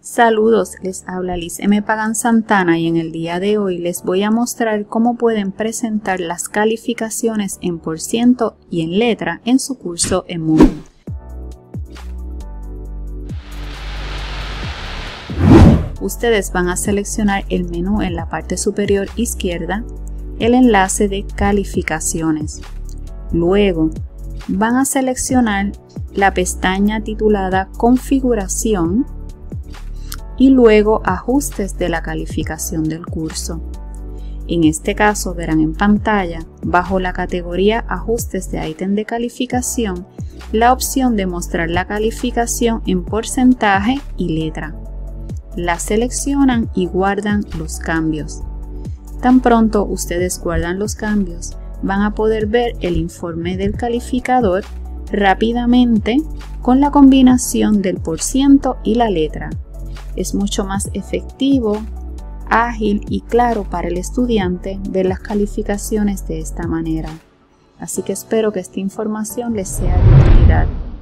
Saludos, les habla Liz M. Pagan Santana y en el día de hoy les voy a mostrar cómo pueden presentar las calificaciones en % y en letra en su curso en Moodle. Ustedes van a seleccionar el menú en la parte superior izquierda, el enlace de calificaciones. Luego van a seleccionar la pestaña titulada Configuración y luego Ajustes de la calificación del curso. En este caso verán en pantalla, bajo la categoría Ajustes de ítem de calificación, la opción de mostrar la calificación en porcentaje y letra. La seleccionan y guardan los cambios. Tan pronto ustedes guardan los cambios, van a poder ver el informe del calificador rápidamente con la combinación del % y la letra. Es mucho más efectivo, ágil y claro para el estudiante ver las calificaciones de esta manera. Así que espero que esta información les sea de utilidad.